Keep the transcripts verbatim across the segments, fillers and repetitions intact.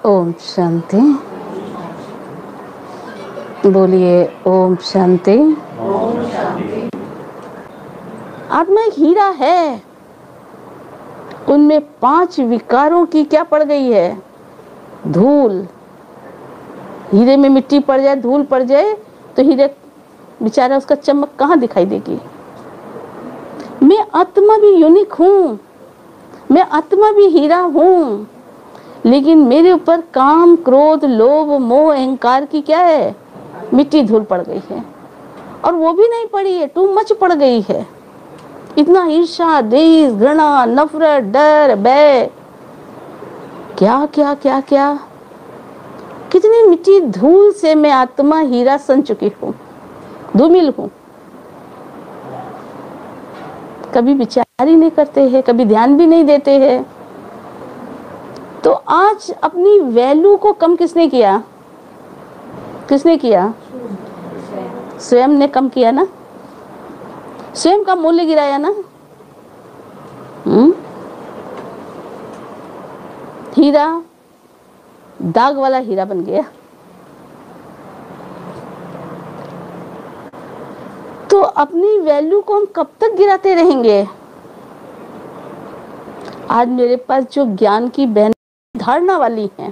ओम शांति। बोलिए ओम शांति। आत्मा एक हीरा है, उनमें पांच विकारों की क्या पड़ गई है? धूल। हीरे में मिट्टी पड़ जाए, धूल पड़ जाए तो हीरे बेचारा उसका चमक कहाँ दिखाई देगी? मैं आत्मा भी यूनिक हूँ, मैं आत्मा भी हीरा हूँ, लेकिन मेरे ऊपर काम, क्रोध, लोभ, मोह, अहंकार की क्या है? मिट्टी, धूल पड़ गई है। और वो भी नहीं पड़ी है, टू मच पड़ गई है। इतना ईर्ष्या, द्वेष, घृणा, नफरत, डर, भय, क्या क्या क्या क्या, कितनी मिट्टी धूल से मैं आत्मा हीरा सन चुकी हूँ, धूमिल हूँ। कभी विचार ही नहीं करते हैं, कभी ध्यान भी नहीं देते हैं। तो आज अपनी वैल्यू को कम किसने किया? किसने किया? स्वयं ने कम किया ना, स्वयं का मूल्य गिराया ना। हम्म हीरा दाग वाला हीरा बन गया। तो अपनी वैल्यू को हम कब तक गिराते रहेंगे? आज मेरे पास जो ज्ञान की बहन धारणा वाली हैं,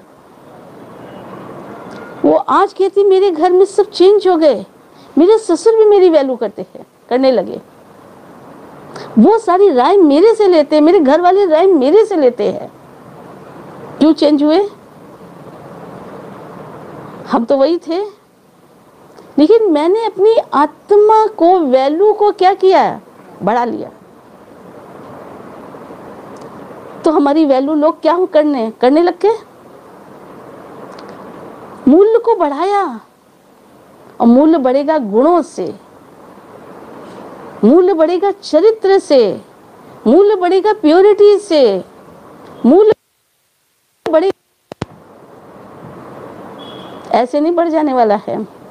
वो आज कहती मेरे घर में सब चेंज हो गए, मेरे ससुर भी मेरी वैल्यू करते हैं, करने लगे। वो सारी राय मेरे से लेते हैं, मेरे घर वाले राय मेरे से लेते हैं। क्यों चेंज हुए? हम तो वही थे, लेकिन मैंने अपनी आत्मा को, वैल्यू को क्या किया? बढ़ा लिया। तो हमारी वैल्यू लोग क्या करने करने लग गए? मूल्य को बढ़ाया। और मूल्य बढ़ेगा गुणों से, मूल्य बढ़ेगा चरित्र से, मूल्य बढ़ेगा प्योरिटी से, मूल्य बढ़े, ऐसे नहीं बढ़ जाने वाला है।